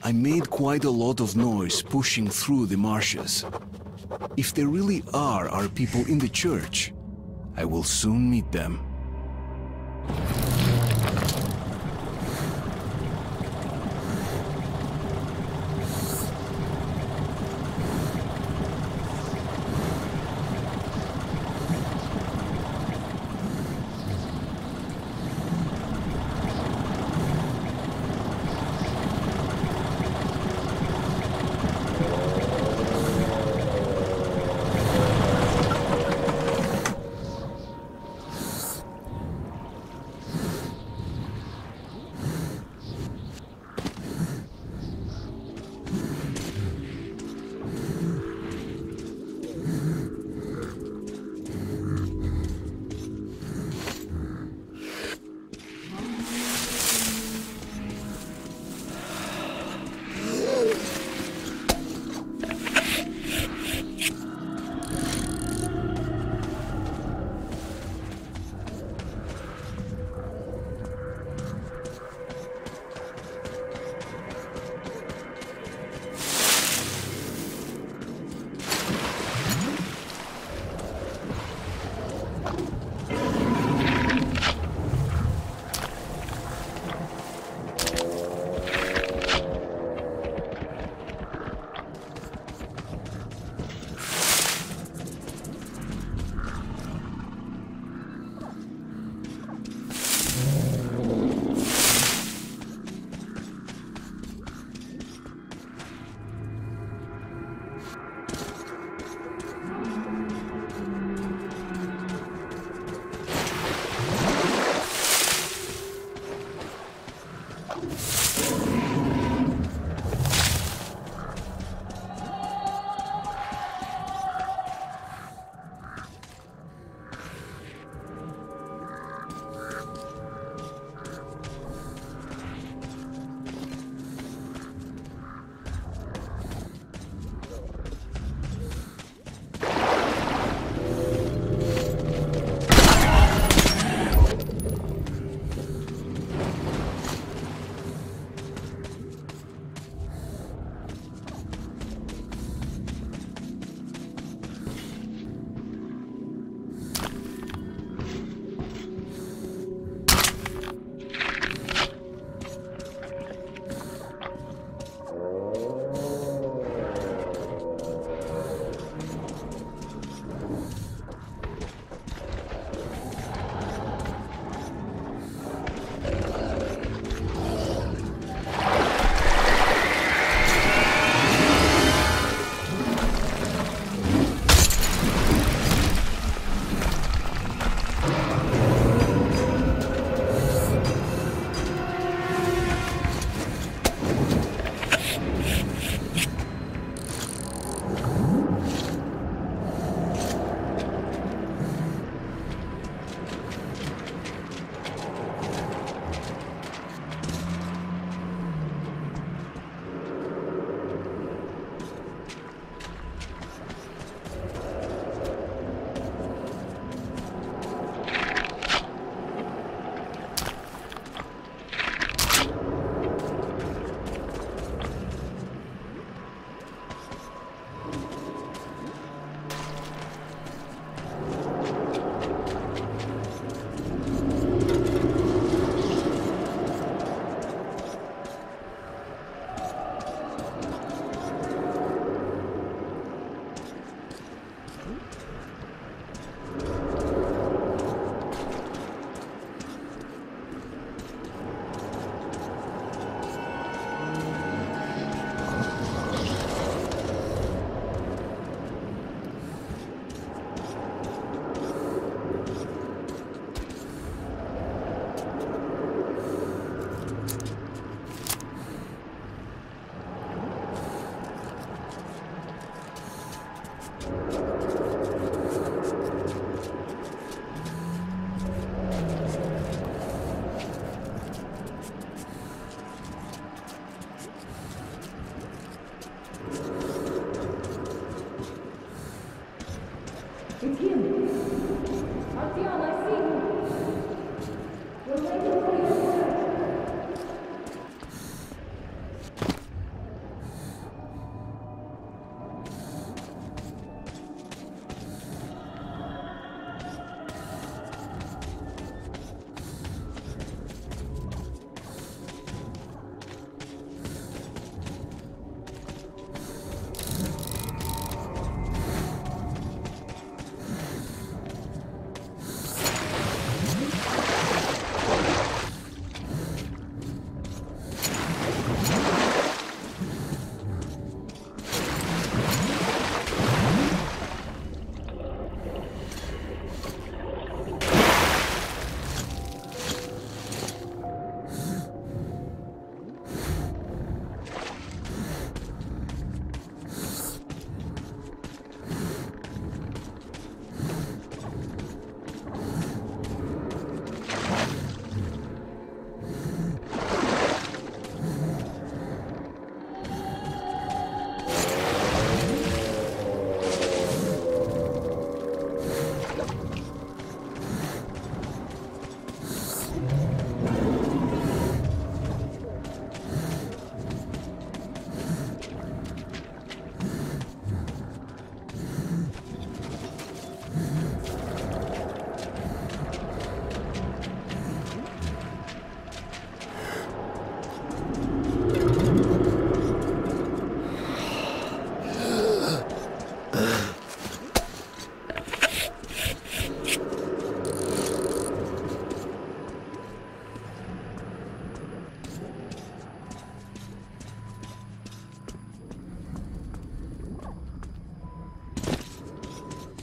I made quite a lot of noise pushing through the marshes. If there really are our people in the church, I will soon meet them.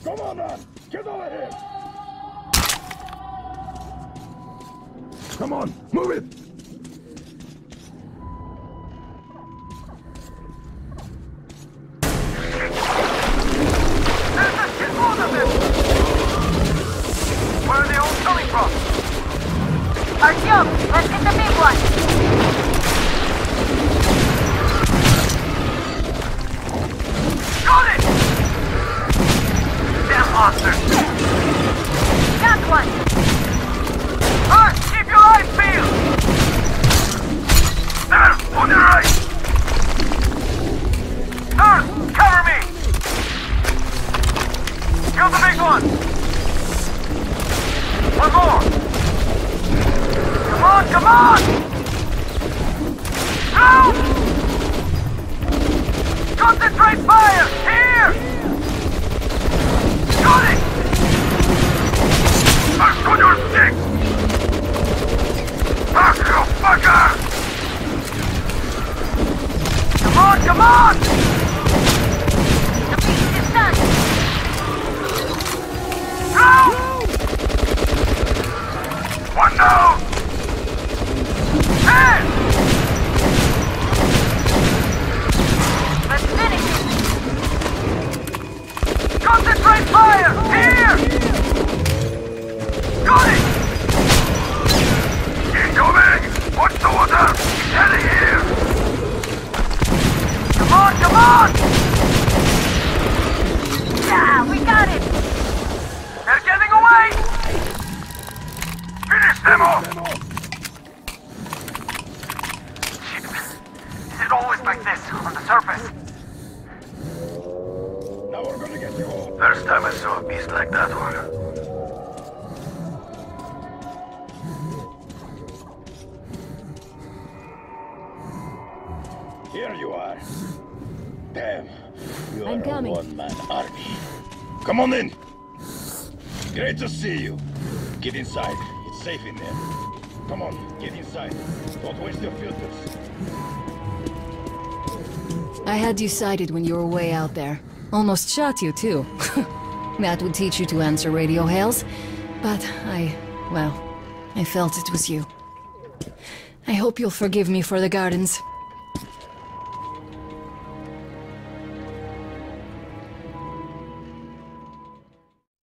Come on, man! Get over here! Come on, move it! There's a shitload of them! Where are they all coming from? Artyom, let's get the big one! Got it! Damn monster! Got one! Alright, keep your eyes peeled! There, on your right! Nurse, cover me! Kill the big one! One more! Come on, come on! Out! Concentrate fire! Here! Got it! Back on your stick! Back, you fucker! Come on, come on! The beast is done! Out! One down! Hey! Let's finish it! Concentrate fire! Here! Got it! Incoming! Watch the water! It's heading here! Come on, come on! Yeah, we got it! They're getting away! Finish them off! Shit. Is it always like this, on the surface? Now we're gonna get you all. First time I saw a beast like that one. Here you are. Damn. You I'm are coming. a one-man army. Come on in. Great to see you. Get inside. It's safe in there. Come on, get inside. Don't waste your filters. I had you sighted when you were way out there. Almost shot you, too. That would teach you to answer radio hails. But I felt it was you. I hope you'll forgive me for the gardens.